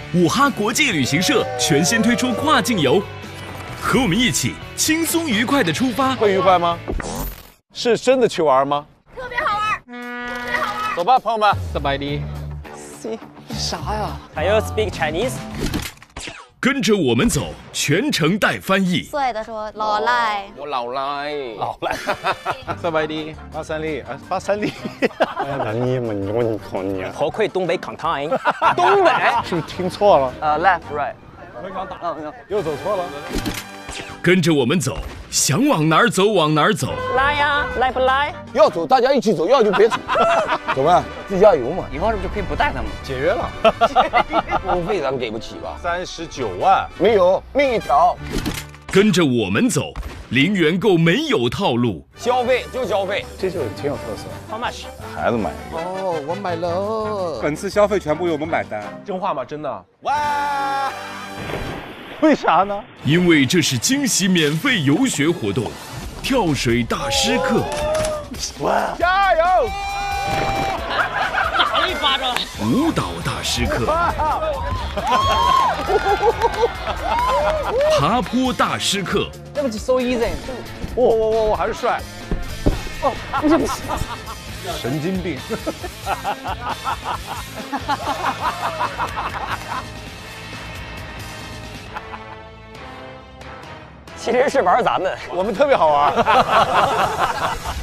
武哈国际旅行社全新推出跨境游，和我们一起轻松愉快的出发。 会愉快吗？是真的去玩吗？ 特别好玩，特别好玩。 走吧，朋友们。 สบายดี啥呀 Can you speak Chinese？ 跟着我们走，全程带翻译。 帅的说老赖， 我老赖，老赖。 สบายดี八三里，八三里。 那你们我靠你啊！ 何愧东北 contain？ 东北？ 是不是听错了？ left right。 又走错了。 跟着我们走，想往哪儿走往哪儿走。 来呀，来不来？ 要走大家一起走，要就别走。走吧，自驾游嘛， 以后是不是就可以不带他们？ 解约了。 路费咱给不起吧 ？39万， 没有，命一条。 跟着我们走，零元购没有套路。 消费就消费， 这就挺有特色。 How much？ 孩子买一个。 哦，我买了。 本次消费全部由我们买单。 真话吗？真的？ 哇！ 为啥呢？ 因为这是惊喜免费游学活动，跳水大师课。 哇！加油！ 打了一巴掌。 舞蹈大师课。爬坡大师课。 对不起 ，so easy。 我还是帅。哦，对不起。神经病。 其实是玩咱们， 我们特别好玩。